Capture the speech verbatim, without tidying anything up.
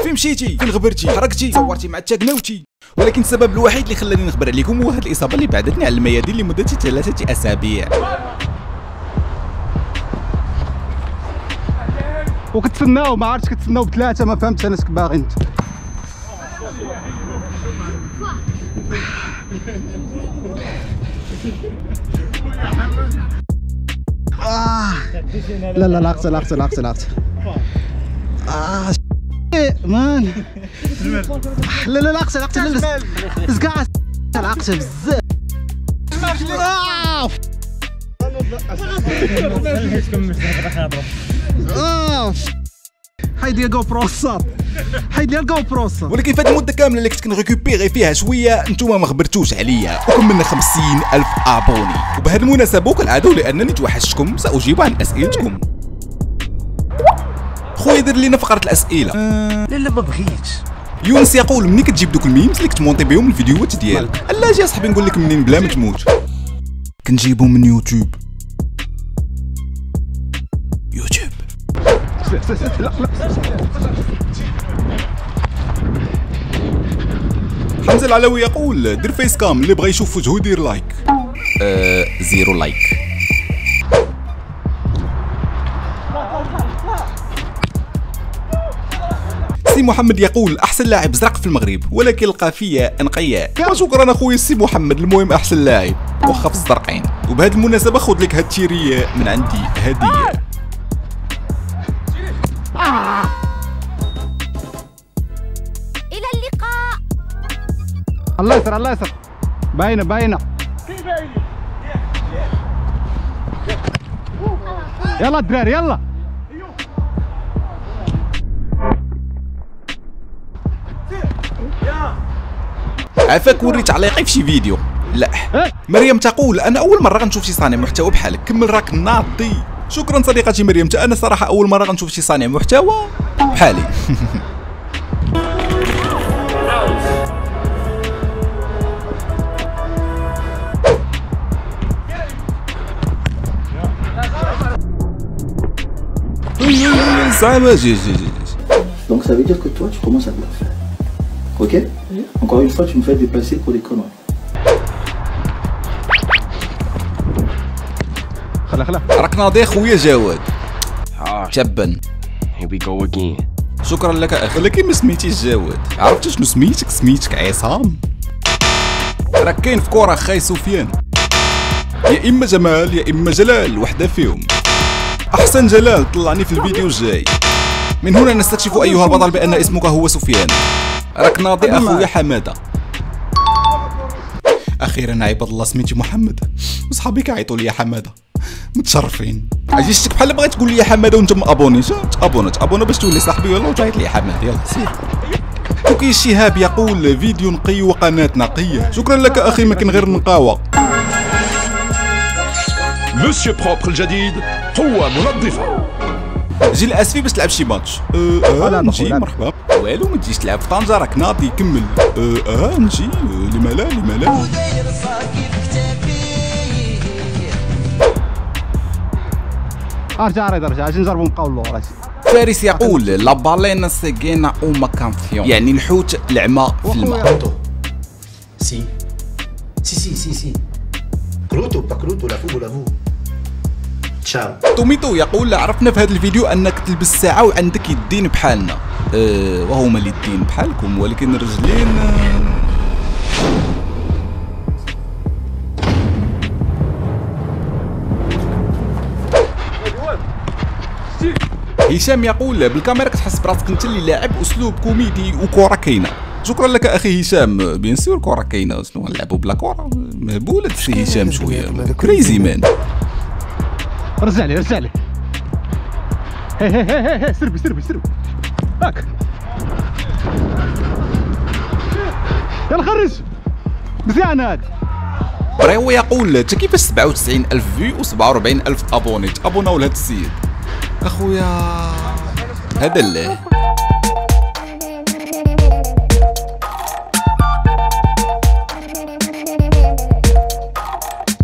فين مشيتي؟ فين غبرتي؟ حركتي؟ صورتي مع التاكناوتي؟ ولكن السبب الوحيد اللي خلاني نخبر عليكم هو هاد الاصابه اللي بعدتني على الميادين لمده ثلاثه اسابيع. وكتسناو ما عرفتش كتسناو بثلاثه ما فهمتش انا اش باغي انت. آه. لا لا لا اقصى لا اقصى لا اقصى لا اقصى اه مان لا لا لا اقصى لا اقصى لا زكاع العقشه بزاف اه حيد يا جو بروسات حيد يا جو بروسات. ولكن في هذه المده كامله اللي كنت كنريكوبيغي فيها شويه انتوما ما خبرتوش عليا وكملنا خمسين الف ابوني. وبهذه المناسبه وكالعاده لانني توحشتكم ساجيب عن اسئلتكم. خويا دير لينا فقره الاسئله. لا لا ما بغيتش. يونس يقول منين كتجيب دوك الميمز اللي كتمونطي بهم الفيديوهات ديالك؟ لا اجي اصاحبي نقول لك منين بلا ما تموت. كنجيبهم من يوتيوب. يوتيوب. حمزه العلوي يقول دير فيس كام اللي بغى يشوف وجهه يدير لايك. أه زيرو لايك. سي محمد يقول احسن لاعب زرق في المغرب ولكن القافيه انقيه. شكرا اخويا سي محمد. المهم احسن لاعب واخا في الزرقين. وبهذه المناسبه خذ لك هاد التيري من عندي هديه. آه. إلى اللقاء. الله يسر الله يسر. باينه باينه. يلا الدراري يلا. عافاك وريت تعليقي في شي فيديو. لا مريم تقول انا اول مره غنشوف شي صانع محتوى بحالك كمل راك ناضي. شكرا صديقتي مريم. انا صراحه اول مره غنشوف شي صانع محتوى بحالي. Donc ça veut dire que toi tu commences à me le faire. Ok? Oui. Encore une fois tu me fais dépasser pour des conneries. خلا خلا راك ناضي خويا جواد. تبا. Here we go again. شكرا لك اخي. ولكن ما سميتيش جواد. عرفتي شنو سميتك؟ سميتك عصام. راك كاين في كره خاي سفيان. يا اما جمال يا اما جلال وحده فيهم. احسن جلال طلعني في الفيديو الجاي. من هنا نستكشف ايها البطل بان اسمك هو سفيان. راك ناضي اخويا حماده. اخيرا عباد الله سميتي محمد وصحابي كيعيطوا لي يا حماده. متشرفين. اجي شتك بحال بغيت تقول لي يا حماده وانت مابوني. تابونا تابونا باش تولي صاحبي ولا وتعيط لي يا حماد. يلا سير. توكي الشهاب يقول فيديو نقي وقناه نقيه. شكرا لك اخي ما كاين غير نقاوه. مسيو بروبر الجديد قوه منظفه. جي الاسفي باش تلعب شي ماتش. اه, آه نجي مرحبا. والو ما تجيش تلعب في طنجه راك ناضي كمل. اه, آه نجي. آه لما لا لما لا. ارجع ارجع اجي نجربوا نبقاو اللور. فارس يقول لا بالينا سيغينا او ماكانفيون يعني الحوت العمى في الماء. سي سي سي سي سي كروتو با كروتو لافو لافو. تشاو. توميتو يقول عرفنا في هذا الفيديو انك تلبس ساعه وعندك يدين بحالنا. أه وهما اليدين بحالكم ولكن الرجلين. هشام يقول بالكاميرا كتحس براسك انت اللي لاعب اسلوب كوميدي وكره كاينه. شكرا لك اخي هشام. بيان سور كره كاينه شنو نلعبوا بلا كره مهبول هادشي هشام شويه كريزي مان. رجع لي رجع لي. هي هي هي هي سربي سربي سربي هاك. يلا خرج مزيان هذا. بريو يقول انت كيفاش سبعة وتسعين ألف فيو وسبعة وأربعين ألف ابوني تابوناو لهذا السيد؟ اخويا هذا الله.